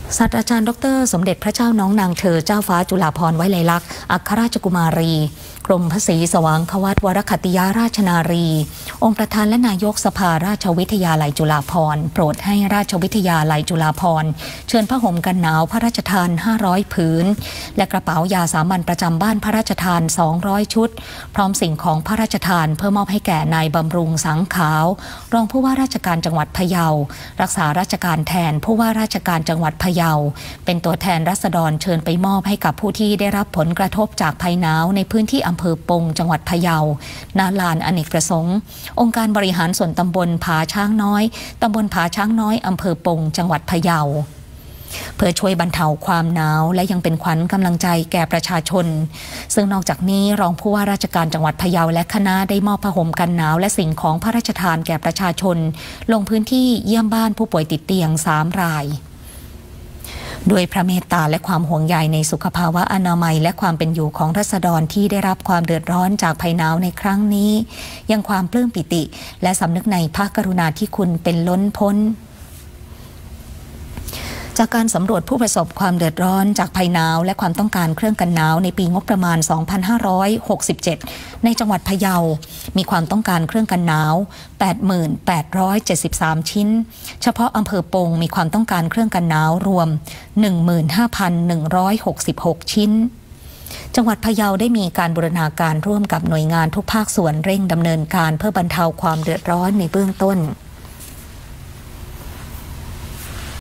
ศาสตราจารย์ดร.สมเด็จพระเจ้าน้องนางเธอเจ้าฟ้าจุฬาภรณ์ไว้ไลลักษณ์อัครราชกุมารีกรมพระศรีสว่างควัตวรคัตติยาราชนารีองค์ประธานและนายกสภาราชวิทยาลัยจุฬาภรณ์โปรดให้ราชวิทยาลัยจุฬาภรณ์เชิญผ้าห่มกันหนาวพระราชทาน500ผืนและกระเป๋ายาสามัญประจำบ้านพระราชทาน200ชุดพร้อมสิ่งของพระราชทานเพื่อมอบให้แก่นายบำรุงสังขาวรองผู้ว่าราชการจังหวัดพะเยารักษาราชการแทนผู้ว่าราชการจังหวัดพะเยาเป็นตัวแทนราษฎรเชิญไปมอบให้กับผู้ที่ได้รับผลกระทบจากภัยหนาวในพื้นที่อำเภอปงจังหวัดพะเยาณ ลานอเนกประสงค์องค์การบริหารส่วนตำบลผาช้างน้อยตำบลผาช้างน้อยอำเภอปงจังหวัดพะเยาเพื่อช่วยบรรเทาความหนาวและยังเป็นขวัญกำลังใจแก่ประชาชนซึ่งนอกจากนี้รองผู้ว่าราชการจังหวัดพะเยาและคณะได้มอบผ้าห่มกันหนาวและสิ่งของพระราชทานแก่ประชาชนลงพื้นที่เยี่ยมบ้านผู้ป่วยติดเตียง3 รายด้วยพระเมตตาและความห่วงใยในสุขภาวะอนามัยและความเป็นอยู่ของราษฎรที่ได้รับความเดือดร้อนจากภัยหนาวในครั้งนี้ยังความปลื้มปิติและสำนึกในพระกรุณาธิคุณเป็นล้นพ้นจากการสำรวจผู้ประสบความเดือดร้อนจากภัยหนาวและความต้องการเครื่องกันหนาวในปีงบประมาณ 2567 ในจังหวัดพะเยามีความต้องการเครื่องกันหนาว 88,873 ชิ้นเฉพาะอำเภอปงมีความต้องการเครื่องกันหนาวรวม 15,166 ชิ้นจังหวัดพะเยาได้มีการบูรณาการร่วมกับหน่วยงานทุกภาคส่วนเร่งดำเนินการเพื่อบรรเทาความเดือดร้อนในเบื้องต้น